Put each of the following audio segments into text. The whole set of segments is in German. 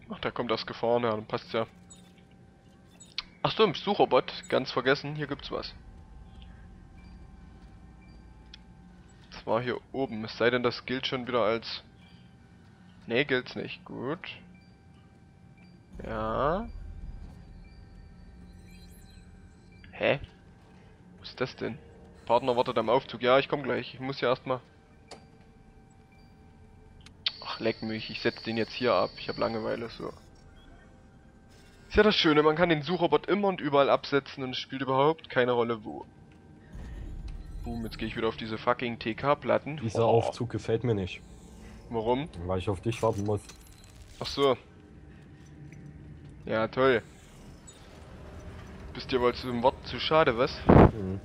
Ach, da kommt das gefahren, ja, dann passt ja. Ach so, im Sucherbot, ganz vergessen, hier gibt's was. Das war hier oben, es sei denn, das gilt schon wieder als... Ne, gilt's nicht, gut. Ja. Hä? Was ist das denn? Partner wartet am Aufzug, ja, ich komm gleich, ich muss ja erstmal... Ach, leck mich, ich setze den jetzt hier ab, ich habe Langeweile, so. Ist ja das Schöne, man kann den Sucherbot immer und überall absetzen und es spielt überhaupt keine Rolle wo. Boom, jetzt gehe ich wieder auf diese fucking TK-Platten. Dieser Aufzug gefällt mir nicht. Warum? Weil ich auf dich warten muss. Ach so. Ja, toll. Bist dir wohl zum Wort zu schade, was? Mhm.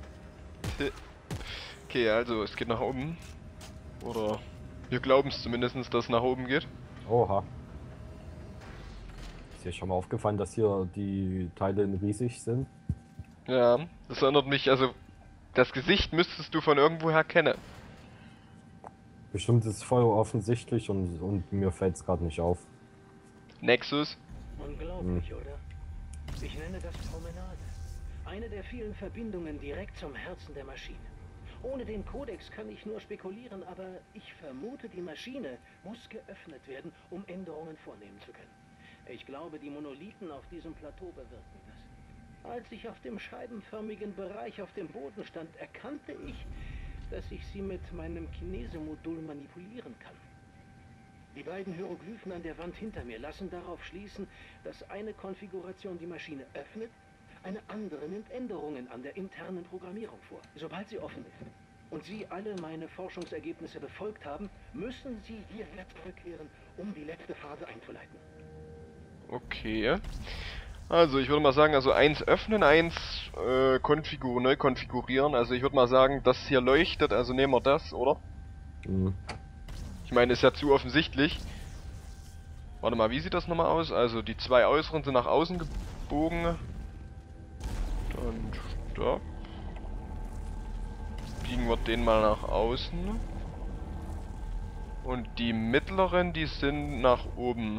Okay, also es geht nach oben. Oder wir glauben es zumindest, dass es nach oben geht. Oha. Ist dir schon mal aufgefallen, dass hier die Teile in riesig sind? Ja, das erinnert mich, also das Gesicht müsstest du von irgendwoher kennen. Bestimmt ist es voll offensichtlich und mir fällt es gerade nicht auf. Nexus. Unglaublich, oder? Ich nenne das Promenade. Eine der vielen Verbindungen direkt zum Herzen der Maschine. Ohne den Kodex kann ich nur spekulieren, aber ich vermute, die Maschine muss geöffnet werden, um Änderungen vornehmen zu können. Ich glaube, die Monolithen auf diesem Plateau bewirken das. Als ich auf dem scheibenförmigen Bereich auf dem Boden stand, erkannte ich, dass ich sie mit meinem Kinesemodul manipulieren kann. Die beiden Hieroglyphen an der Wand hinter mir lassen darauf schließen, dass eine Konfiguration die Maschine öffnet, eine andere nimmt Änderungen an der internen Programmierung vor. Sobald sie offen ist und Sie alle meine Forschungsergebnisse befolgt haben, müssen Sie hierher zurückkehren, um die letzte Phase einzuleiten. Okay. Also ich würde mal sagen, also eins öffnen, eins neu konfigurieren. Also ich würde mal sagen, das hier leuchtet, also nehmen wir das, oder? Mhm. Ich meine, ist ja zu offensichtlich. Warte mal, wie sieht das nochmal aus? Also die zwei äußeren sind nach außen gebogen. Dann stopp. Biegen wir den mal nach außen. Und die mittleren, die sind nach oben.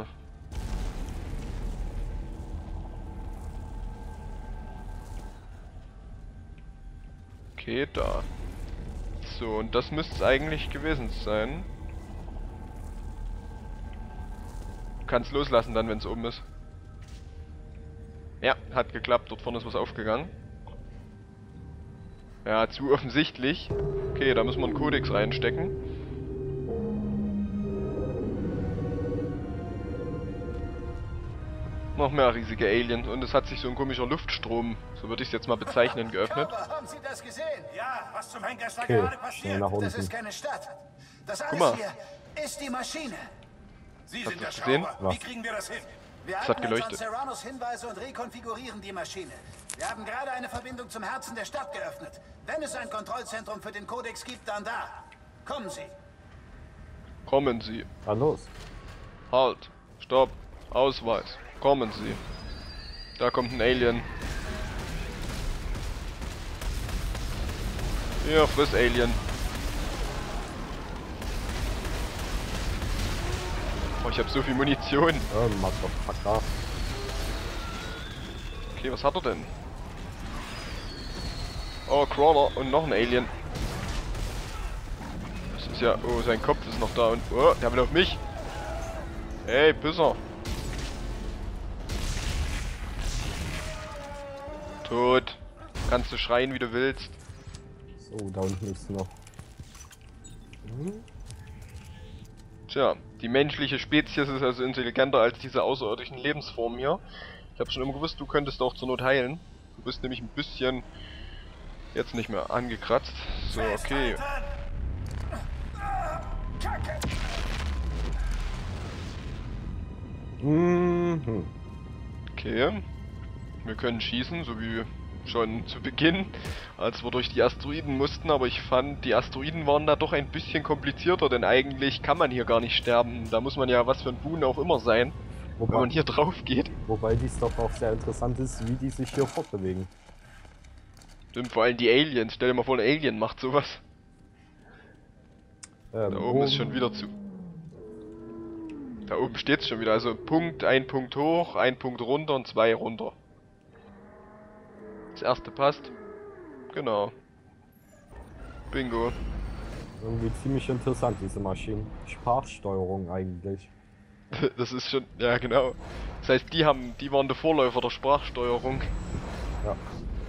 Okay, da. So, und das müsste es eigentlich gewesen sein. Du kannst loslassen dann, wenn es oben ist. Ja, hat geklappt. Dort vorne ist was aufgegangen. Ja, zu offensichtlich. Okay, da müssen wir einen Kodex reinstecken. Noch mehr riesige Aliens und es hat sich so ein komischer Luftstrom, so würde ich es jetzt mal bezeichnen, geöffnet. Haben Sie das gesehen? Ja, was zum Henker ist da Okay, gerade schnell passiert? nach Das ist unten. keine Stadt. Das Guck mal. alles hier ist die Maschine. Sie Hast sind der du's gesehen? Schrauber. Wie Was? kriegen wir das hin? Wir hat halten uns geleuchtet. an Serranos Hinweise und rekonfigurieren die Maschine. Wir haben gerade eine Verbindung zum Herzen der Stadt geöffnet. Wenn es ein Kontrollzentrum für den Kodex gibt, dann da. Kommen Sie. Kommen Sie. Dann los. Halt. Stopp. Ausweis. Kommen Sie. Da kommt ein Alien. Hier, friss Alien. Oh, ich habe so viel Munition. Motherfucker. Okay, was hat er denn? Oh, Crawler und noch ein Alien. Das ist ja... Oh, sein Kopf ist noch da und... Oh, der will auf mich. Hey, Pisser. Tot. Kannst du schreien, wie du willst. So, da unten ist noch. Tja, die menschliche Spezies ist also intelligenter als diese außerirdischen Lebensformen hier. Ich habe schon immer gewusst, du könntest auch zur Not heilen. Du bist nämlich ein bisschen jetzt nicht mehr angekratzt. So, okay. Mhm. Okay. Wir können schießen, so wie schon zu Beginn, als wir durch die Asteroiden mussten, aber ich fand, die Asteroiden waren da doch ein bisschen komplizierter, denn eigentlich kann man hier gar nicht sterben. Da muss man ja was für ein Boon auch immer sein, wenn man hier drauf geht. Wobei dies doch auch sehr interessant ist, wie die sich hier fortbewegen. Stimmt, vor allem die Aliens. Stell dir mal vor, ein Alien macht sowas. Da oben ist schon wieder zu. Da oben steht's schon wieder. Also Punkt, ein Punkt hoch, ein Punkt runter und 2 runter. Das erste passt. Genau. Bingo. Irgendwie ziemlich interessant, diese Maschinen. Sprachsteuerung eigentlich. Das ist schon, ja genau. Das heißt, die waren der Vorläufer der Sprachsteuerung. Ja.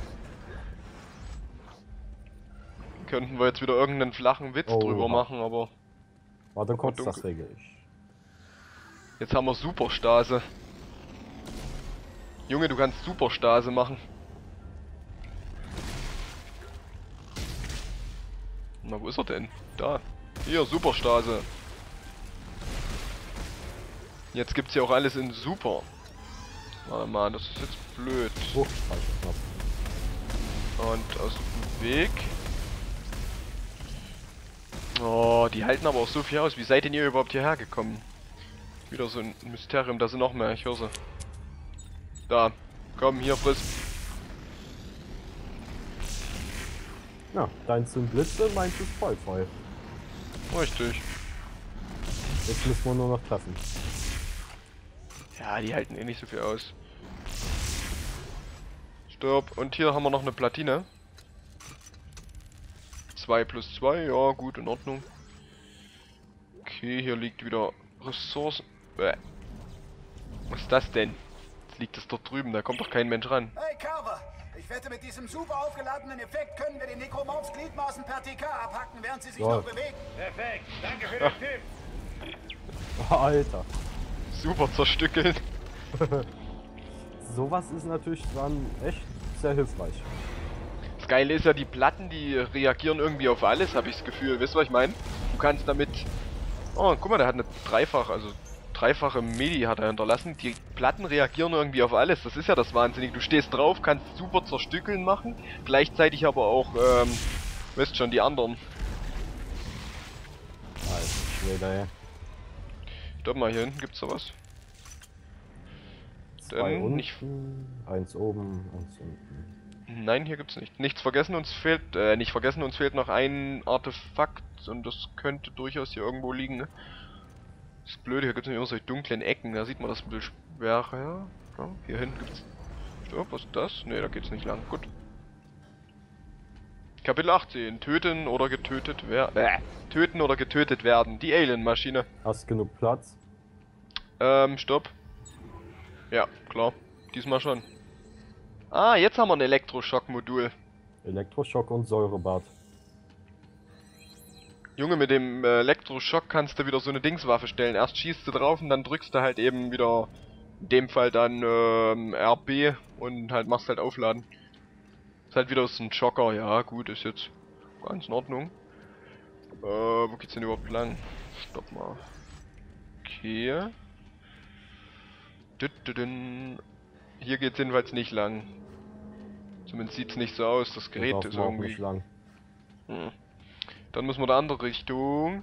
Könnten wir jetzt wieder irgendeinen flachen Witz drüber machen, aber Warte kurz, dunkel. das regel ich. jetzt haben wir Superstase. Junge, du kannst Superstase machen. Na, wo ist er denn? Da. Hier, Superstase. Jetzt gibt's ja auch alles in Super. Warte mal, das ist jetzt blöd. Oh, falscher Knopf. Und aus dem Weg. Oh, die halten aber auch so viel aus. Wie seid denn ihr überhaupt hierher gekommen? Wieder so ein Mysterium, da sind noch mehr, ich höre sie. Da, komm, hier, friss. Ja, deins sind Blitze, meins ist voll. Richtig. Jetzt müssen wir nur noch treffen. Ja, die halten eh nicht so viel aus. Stopp. Und hier haben wir noch eine Platine. 2 plus 2, ja, gut, in Ordnung. Okay, hier liegt wieder Ressourcen. Was ist das denn? Jetzt liegt es dort drüben, da kommt doch kein Mensch ran. Hey Carver, ich wette, mit diesem super aufgeladenen Effekt können wir den Nekromorphs Gliedmaßen per TK abhacken, während sie sich Ja. noch bewegen. Perfekt. Danke für den Tipp. Alter. Super zerstückeln. Sowas ist natürlich dann echt sehr hilfreich. Das Geile ist ja, die Platten, die reagieren irgendwie auf alles, habe ich das Gefühl. Wisst ihr, was ich meine? Du kannst damit... Oh, guck mal, der hat eine dreifache Medi hat er hinterlassen. Die Platten reagieren irgendwie auf alles. Das ist ja das Wahnsinnige. Du stehst drauf, kannst super zerstückeln machen. Gleichzeitig aber auch, weißt schon, die anderen. Alter Schwede, ey. Stopp mal, hier hinten gibt's da was. 2 Dann unten, nicht- 1 oben, 1 unten. Nein, hier gibt's nicht. Nichts vergessen, uns fehlt, nicht vergessen, uns fehlt noch ein Artefakt und das könnte durchaus hier irgendwo liegen, ne? Das ist blöd, hier gibt's nämlich immer solche dunklen Ecken, da sieht man das ein bisschen schwerer. Ja, hier hinten gibt's... Stopp, was ist das? Ne, da geht's nicht lang. Gut. Kapitel 18. Töten oder getötet werden. Töten oder getötet werden. Die Alien-Maschine. Hast genug Platz? Stopp. Ja, klar. Diesmal schon. Ah, jetzt haben wir ein Elektroschock-Modul. Elektroschock und Säurebad. Junge, mit dem Elektroschock kannst du wieder so eine Dingswaffe stellen. Erst schießt du drauf und dann drückst du halt eben wieder, in dem Fall dann RB und halt machst halt aufladen. Ist halt wieder so ein Schocker. Ja, gut, ist jetzt ganz in Ordnung. Wo geht's denn überhaupt lang? Stopp mal. Okay. Hier geht's jedenfalls nicht lang. Zumindest sieht's nicht so aus. Das Gerät Und ist auch irgendwie... nicht lang. Hm. Dann müssen wir in die andere Richtung.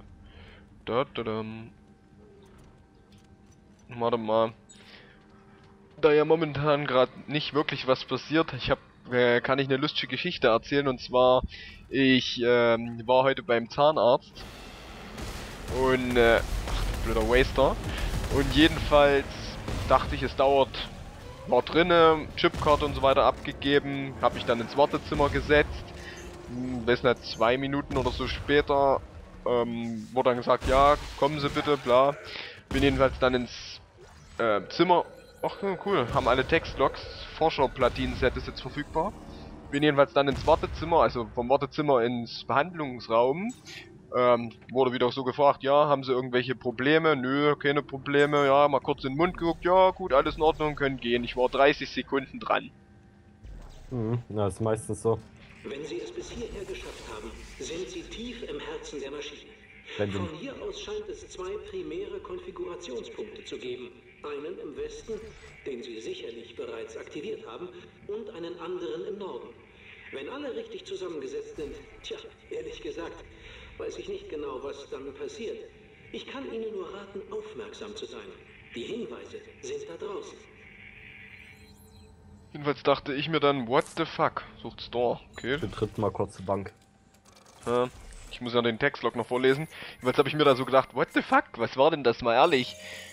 Warte mal. Da ja momentan gerade nicht wirklich was passiert, kann ich eine lustige Geschichte erzählen. Und zwar, ich war heute beim Zahnarzt. Und, ach, blöder Waster. Und jedenfalls dachte ich, es dauert... War drinne, Chipcard und so weiter abgegeben, habe mich dann ins Wartezimmer gesetzt. Weiß nicht, 2 Minuten oder so später wurde dann gesagt, ja, kommen Sie bitte, bla. Bin jedenfalls dann ins Zimmer. Ach cool, haben alle Textlogs. Forscher-Platinen-Set ist jetzt verfügbar. Bin jedenfalls dann ins Wartezimmer, also vom Wartezimmer ins Behandlungsraum. Wurde wieder so gefragt, ja, haben Sie irgendwelche Probleme? Nö, keine Probleme. Ja, mal kurz in den Mund geguckt. Ja, gut, alles in Ordnung, können gehen. Ich war 30 Sekunden dran. Mhm, na, ist meistens so. Wenn Sie es bis hierher geschafft haben, sind Sie tief im Herzen der Maschine. Wenn du- Von hier aus scheint es 2 primäre Konfigurationspunkte zu geben. Einen im Westen, den Sie sicherlich bereits aktiviert haben, und einen anderen im Norden. Wenn alle richtig zusammengesetzt sind, tja, ehrlich gesagt, weiß ich nicht genau, was dann passiert. Ich kann Ihnen nur raten, aufmerksam zu sein. Die Hinweise sind da draußen. Jedenfalls dachte ich mir dann, what the fuck? Sucht Store. Okay. Betritt mal kurz die Bank. Ja, ich muss ja den Textlog noch vorlesen. Jedenfalls habe ich mir da so gedacht, what the fuck? Was war denn das mal ehrlich?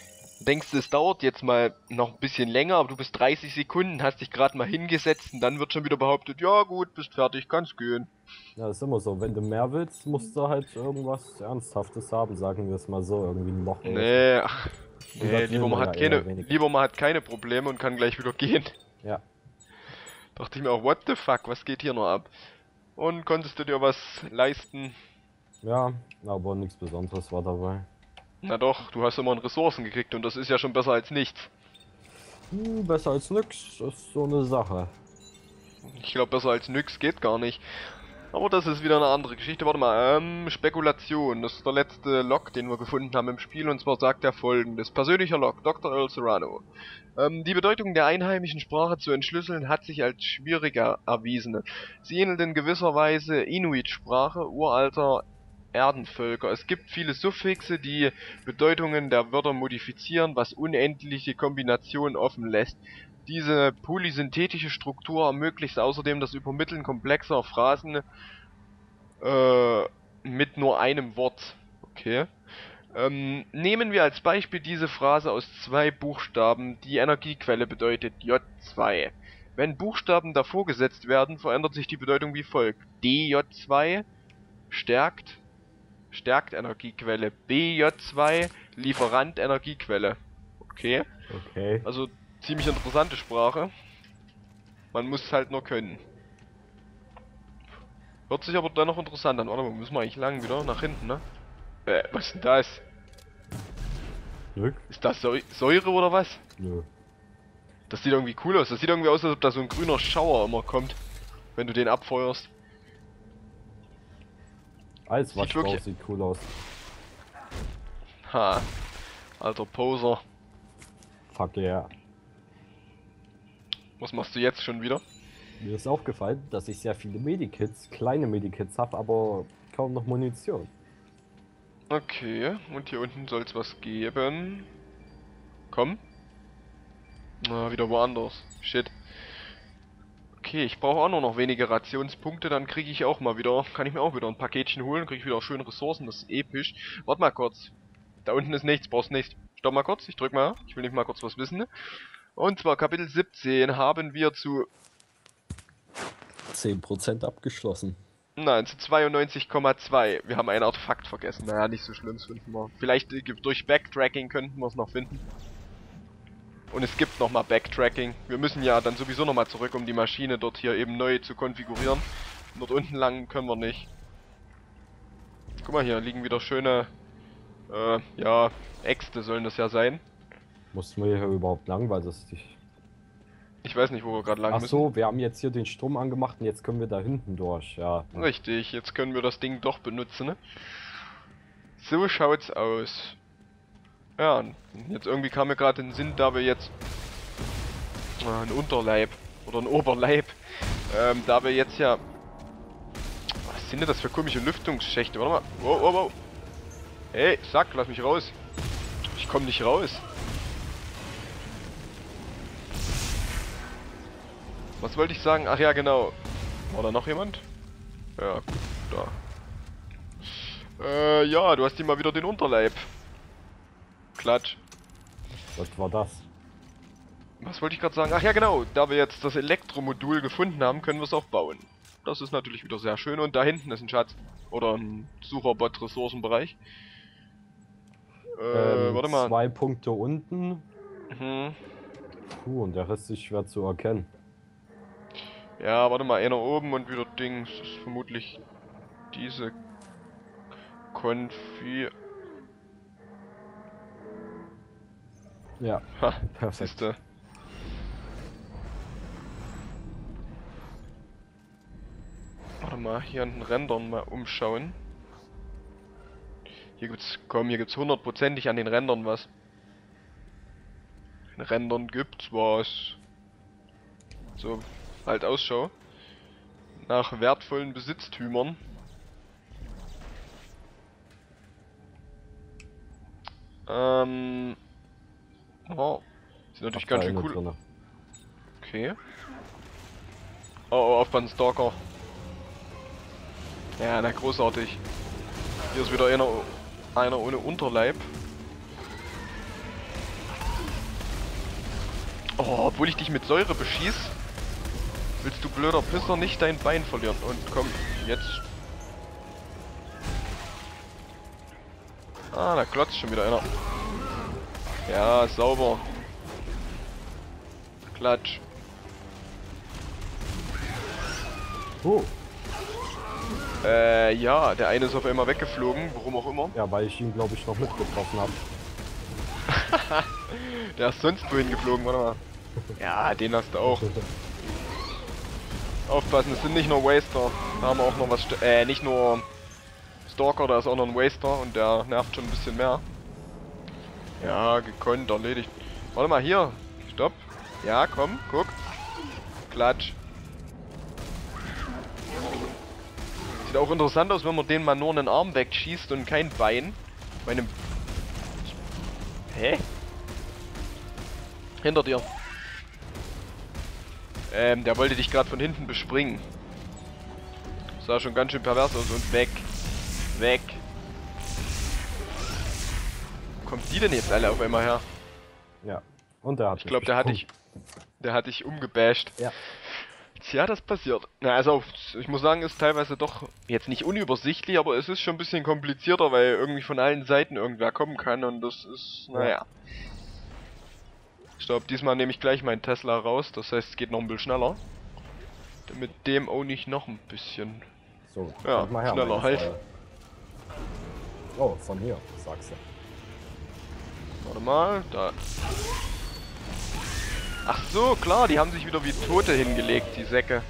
denkst du, es dauert jetzt mal noch ein bisschen länger, aber du bist 30 Sekunden, hast dich gerade mal hingesetzt und dann wird schon wieder behauptet, ja gut, bist fertig, kannst gehen. Ja, ist immer so. Wenn du mehr willst, musst du halt irgendwas Ernsthaftes haben, sagen wir es mal so. Irgendwie ein Loch oder so. Nee, ach, Und nee, das lieber will man man hat ja eher keine, weniger. lieber man hat keine Probleme und kann gleich wieder gehen. Ja. Dachte ich mir auch, what the fuck, was geht hier noch ab? Und konntest du dir was leisten? Ja, aber nichts Besonderes war dabei. Na doch, du hast immer Ressourcen gekriegt und das ist ja schon besser als nichts. Besser als nix, ist so eine Sache. Ich glaube, besser als nix geht gar nicht. Aber das ist wieder eine andere Geschichte. Warte mal, Spekulation. Das ist der letzte Log, den wir gefunden haben im Spiel. Und zwar sagt er folgendes. Persönlicher Log, Dr. Earl Serrano. Die Bedeutung der einheimischen Sprache zu entschlüsseln hat sich als schwieriger erwiesen. Sie ähnelt in gewisser Weise Inuit-Sprache, uralter Erdenvölker. Es gibt viele Suffixe, die Bedeutungen der Wörter modifizieren, was unendliche Kombinationen offen lässt. Diese polysynthetische Struktur ermöglicht außerdem das Übermitteln komplexer Phrasen mit nur einem Wort. Okay. Nehmen wir als Beispiel diese Phrase aus 2 Buchstaben, die Energiequelle bedeutet J2. Wenn Buchstaben davor gesetzt werden, verändert sich die Bedeutung wie folgt. DJ2 stärkt Energiequelle. BJ2 Lieferant Energiequelle. Okay. Okay. Also ziemlich interessante Sprache. Man muss es halt nur können. Hört sich aber dennoch interessant an. Warte mal, müssen wir eigentlich lang wieder nach hinten, ne? Was ist denn das? Glück? Ist das Säure oder was? Nö. Das sieht irgendwie cool aus. Das sieht irgendwie aus, als ob da so ein grüner Schauer immer kommt, wenn du den abfeuerst. Eiswaschbau sieht cool aus. Ha. Alter Poser. Fuck yeah. Was machst du jetzt schon wieder? Mir ist aufgefallen, dass ich sehr viele Medikits, kleine Medikits habe, aber kaum noch Munition. Okay, und hier unten soll es was geben. Komm. Na, wieder woanders. Shit. Okay, ich brauche auch nur noch wenige Rationspunkte, dann kriege ich auch mal wieder, kann ich mir auch wieder ein Paketchen holen, kriege ich wieder schöne Ressourcen, das ist episch. Warte mal kurz. Da unten ist nichts, brauchst nichts. Stopp mal kurz, ich drück mal. Ich will nicht mal kurz was wissen. Und zwar Kapitel 17 haben wir zu 10% abgeschlossen. Nein, zu 92,2. Wir haben ein Artefakt vergessen. Naja, nicht so schlimm, das finden wir. Vielleicht durch Backtracking könnten wir es noch finden. Und es gibt nochmal Backtracking. Wir müssen ja dann sowieso nochmal zurück, um die Maschine dort hier eben neu zu konfigurieren. Dort unten lang können wir nicht. Guck mal, hier liegen wieder schöne, ja, Äxte sollen das ja sein. Mussten wir hier überhaupt lang, weil das nicht... Ich weiß nicht, wo wir gerade lang Ach müssen. so, wir haben jetzt hier den Strom angemacht und jetzt können wir da hinten durch, ja. Richtig, jetzt können wir das Ding doch benutzen, ne? So schaut's aus. Ja, und jetzt irgendwie kam mir gerade in den Sinn, da wir jetzt ein Unterleib oder ein Oberleib, da wir jetzt ja... Was sind denn das für komische Lüftungsschächte? Warte mal. Wow, wow, wow. Hey, Sack, lass mich raus. Ich komme nicht raus. Was wollte ich sagen? Ach ja, genau. War da noch jemand? Ja, gut, da. Ja, du hast ihm mal wieder den Unterleib. Klatsch. Was war das? Was wollte ich gerade sagen? Ach ja, genau. Da wir jetzt das Elektromodul gefunden haben, können wir es auch bauen. Das ist natürlich wieder sehr schön. Und da hinten ist ein Schatz. Oder ein Sucherbot-Ressourcenbereich. Warte mal. 2 Punkte unten. Mhm. Puh, und der Rest ist schwer zu erkennen. Ja, warte mal. Einer oben und wieder Dings. Das ist vermutlich diese Konfi... Ja, Ha, perfekt. siehste. Warte mal, hier an den Rändern mal umschauen. Hier gibt's, komm, hier gibt's 100%ig an den Rändern was. An den Rändern gibt's was. So, halt Ausschau. Nach wertvollen Besitztümern. Oh, sieht natürlich ganz schön cool. Drinne. Okay. Oh, aufpassen, Stalker. Ja, na großartig. Hier ist wieder einer ohne Unterleib. Oh, obwohl ich dich mit Säure beschieß, willst du blöder Pisser nicht dein Bein verlieren. Und komm, jetzt. Ah, da klotzt schon wieder einer. Ja, sauber. Klatsch. Oh, Ja, der eine ist auf einmal weggeflogen, warum auch immer. ja, weil ich ihn, glaube ich, noch mitgetroffen habe. Der ist sonst wohin geflogen, warte mal. Ja, den hast du auch. Aufpassen, es sind nicht nur Waster. Da haben wir auch noch was. Nicht nur Stalker, da ist auch noch ein Waster und der nervt schon ein bisschen mehr. Ja, gekonnt, erledigt. Warte mal, hier. Stopp. Ja, komm, guck. Klatsch. Sieht auch interessant aus, wenn man den mal nur einen Arm wegschießt und kein Bein. Bei einem... Hä? Hinter dir. Der wollte dich gerade von hinten bespringen. Sah schon ganz schön pervers aus und weg. Weg. Wo kommt die denn jetzt alle auf einmal her? Ja. Und der hat Ich glaube, der hat dich umgebasht. Ja. Tja, das passiert. Na, also, ich muss sagen, ist teilweise doch jetzt nicht unübersichtlich, aber es ist schon ein bisschen komplizierter, weil irgendwie von allen Seiten irgendwer kommen kann und das ist, naja. Ich glaube, diesmal nehme ich gleich meinen Tesla raus, das heißt, es geht noch ein bisschen schneller. Mit dem auch nicht noch ein bisschen. So, Ja, kommt mal her, schneller meine halt. Freunde. Oh, von hier, sagst du. Warte mal, da. Ach so, klar, die haben sich wieder wie Tote hingelegt, die Säcke.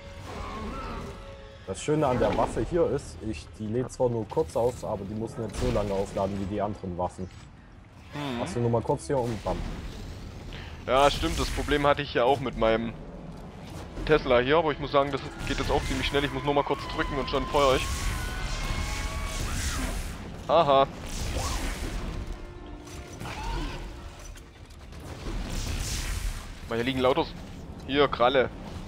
Das Schöne an der Waffe hier ist, die lädt zwar nur kurz auf, aber die muss nicht so lange aufladen wie die anderen Waffen. Machst du nur mal kurz hier und bam. Ja, stimmt, das Problem hatte ich ja auch mit meinem Tesla hier, aber ich muss sagen, das geht jetzt auch ziemlich schnell. Ich muss nur mal kurz drücken und schon feuer ich. Aha. Mal, hier liegen lauter... Hier, Kralle.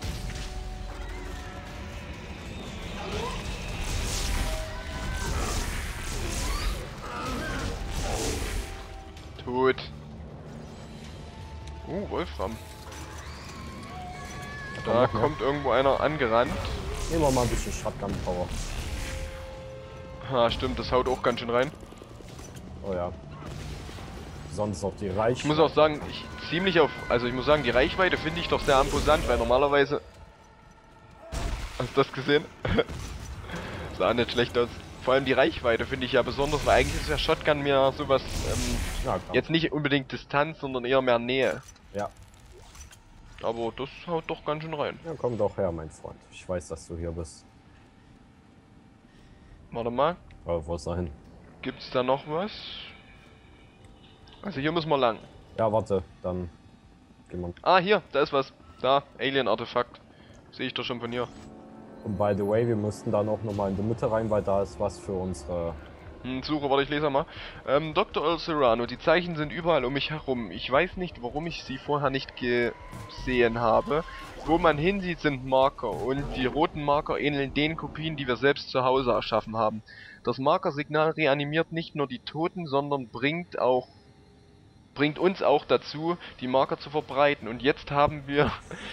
Tot. Wolfram. Da kommt irgendwo einer angerannt. Nehmen wir mal ein bisschen Shotgun Power. Ha, stimmt, das haut auch ganz schön rein. Oh ja. Sonst auch die Reichweite. Ich muss auch sagen, ich muss sagen, die Reichweite finde ich doch sehr imposant, weil normalerweise... Hast du das gesehen? Sah nicht schlecht aus. Vor allem die Reichweite finde ich ja besonders, weil eigentlich ist ja Shotgun mir sowas, Ja, jetzt nicht unbedingt Distanz, sondern eher mehr Nähe. Ja. Aber das haut doch ganz schön rein. Ja, komm doch her, mein Freund. Ich weiß, dass du hier bist. Warte mal, Aber wo ist er hin? gibt's da noch was? Also hier müssen wir lang. Ja, warte, dann gehen wir. Ah, hier, da ist was. Da, Alien-Artefakt. Sehe ich doch schon von hier. Und by the way, wir müssten dann auch nochmal in die Mitte rein, weil da ist was für unsere... Suche, warte, ich lese mal. Dr. Earl Serrano, die Zeichen sind überall um mich herum. Ich weiß nicht, warum ich sie vorher nicht gesehen habe. Wo man hinsieht, sind Marker und die roten Marker ähneln den Kopien, die wir selbst zu Hause erschaffen haben. Das Markersignal reanimiert nicht nur die Toten, sondern bringt uns auch dazu, die Marker zu verbreiten. Und jetzt haben wir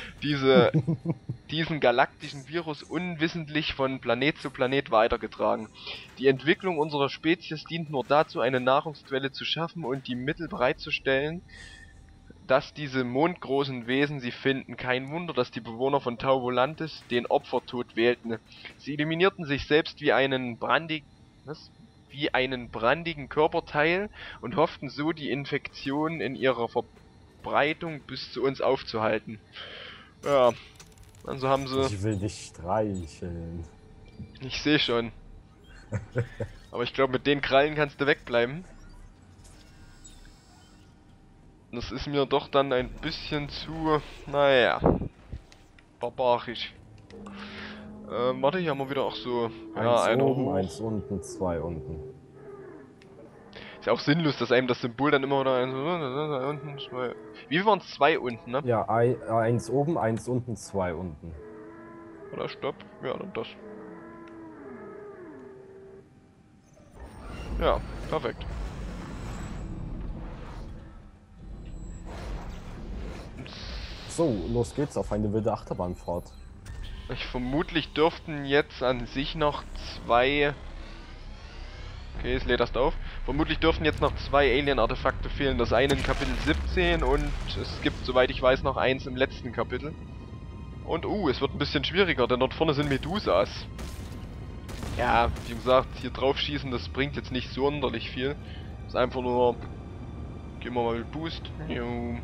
diesen galaktischen Virus unwissentlich von Planet zu Planet weitergetragen. Die Entwicklung unserer Spezies dient nur dazu, eine Nahrungsquelle zu schaffen und die Mittel bereitzustellen, dass diese mondgroßen Wesen sie finden. Kein Wunder, dass die Bewohner von Tau Volantis den Opfertod wählten. Sie eliminierten sich selbst wie einen brandigen Körperteil und hofften so, die Infektion in ihrer Verbreitung bis zu uns aufzuhalten. Ja, also haben sie... Ich will dich streicheln. Ich sehe schon. Aber ich glaube, mit den Krallen kannst du wegbleiben. Das ist mir doch dann ein bisschen zu... Naja... barbarisch. Warte, hier haben wir wieder auch so... Ja, Eins einer oben, hoch. eins unten, zwei unten. Ist ja auch sinnlos, dass einem das Symbol dann immer wieder eins unten, zwei... Wie viel waren es? Zwei unten, ne? Ja, eins oben, eins unten, zwei unten. Oder stopp? Ja, dann das. Ja, perfekt. So, los geht's auf eine wilde Achterbahnfahrt. Vermutlich dürften jetzt an sich noch 2... Okay, es lädt erst auf. Vermutlich dürften jetzt noch 2 Alien-Artefakte fehlen. Das eine in Kapitel 17 und es gibt, soweit ich weiß, noch eins im letzten Kapitel. Und es wird ein bisschen schwieriger, denn dort vorne sind Medusas. Ja, wie gesagt, hier drauf schießen, das bringt jetzt nicht so sonderlich viel. Das ist einfach nur... Gehen wir mal mit Boost. Dann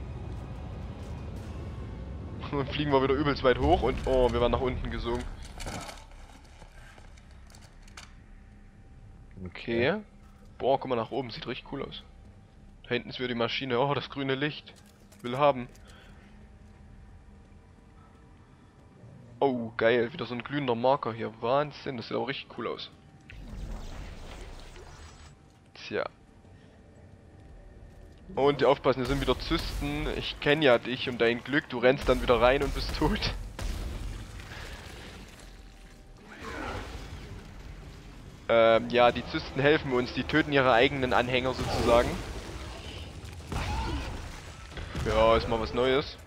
fliegen wir wieder übelst weit hoch und wir werden nach unten gesogen. Okay. Boah, guck mal nach oben, sieht richtig cool aus. Da hinten ist wieder die Maschine. Oh, das grüne Licht. Will haben. Oh, geil. Wieder so ein glühender Marker hier. Wahnsinn, das sieht auch richtig cool aus. Tja. Und aufpassen, hier sind wieder Zysten. Ich kenne ja dich und dein Glück. Du rennst dann wieder rein und bist tot. Ja, die Zysten helfen uns. Die töten ihre eigenen Anhänger sozusagen. Ja, ist mal was Neues.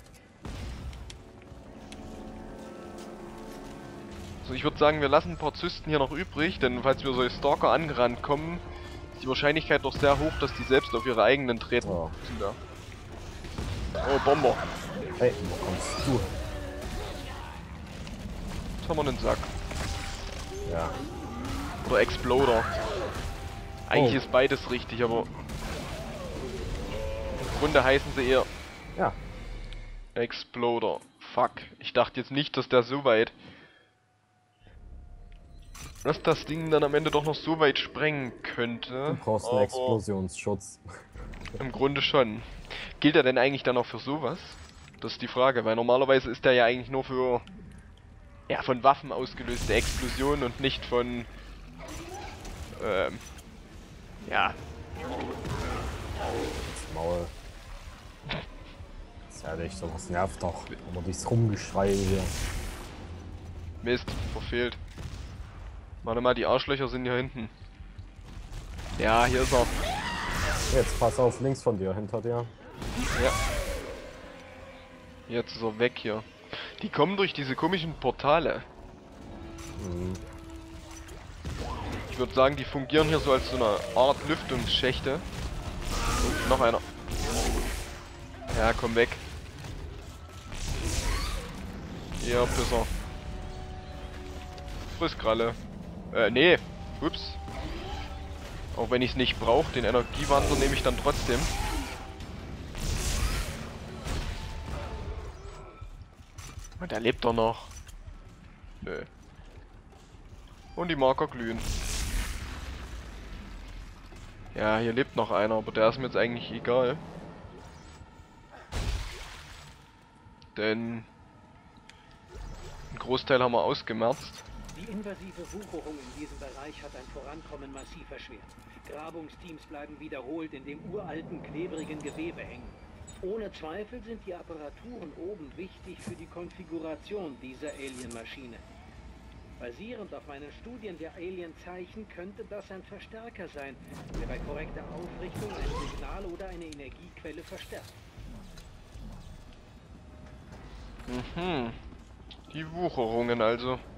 So, ich würde sagen, wir lassen ein paar Zysten hier noch übrig, denn falls wir solche Stalker angerannt kommen, ist die Wahrscheinlichkeit doch sehr hoch, dass die selbst auf ihre eigenen treten. Oh, Ja. Oh, Bomber. hey, wo kommst du? Jetzt haben wir einen Sack. Ja. Oder Exploder. Eigentlich ist beides richtig, aber im Grunde heißen sie eher Ja. Exploder. Fuck. Ich dachte jetzt nicht, dass der so weit... Dass das Ding dann am Ende doch noch so weit sprengen könnte. Du brauchst einen Explosionsschutz. Im Grunde schon. Gilt er denn eigentlich dann auch für sowas? Das ist die Frage, weil normalerweise ist der ja eigentlich nur für... Ja, von Waffen ausgelöste Explosionen und nicht von... ja. Das Maul. Das ist ehrlich, sowas nervt doch. Aber dieses Rumgeschrei hier. Mist, verfehlt. Warte mal, die Arschlöcher sind hier hinten. Ja, hier ist er. Jetzt pass auf, links von dir, hinter dir. Ja. Jetzt ist er weg hier. Die kommen durch diese komischen Portale. Ich würde sagen, die fungieren hier so als so eine Art Lüftungsschächte. Und noch einer. Ja, komm weg. Ja, Pisser. Frisskralle. Nee. Ups. Auch wenn ich es nicht brauche, den Energiewandler nehme ich dann trotzdem. Und der lebt doch noch. Nö. Und die Marker glühen. Ja, hier lebt noch einer, aber der ist mir jetzt eigentlich egal. Denn einen Großteil haben wir ausgemerzt. Die invasive Wucherung in diesem Bereich hat ein Vorankommen massiv erschwert. Grabungsteams bleiben wiederholt in dem uralten, klebrigen Gewebe hängen. Ohne Zweifel sind die Apparaturen oben wichtig für die Konfiguration dieser Alien-Maschine. Basierend auf meinen Studien der Alien-Zeichen könnte das ein Verstärker sein, der bei korrekter Aufrichtung ein Signal oder eine Energiequelle verstärkt. Mhm. Die Wucherungen also.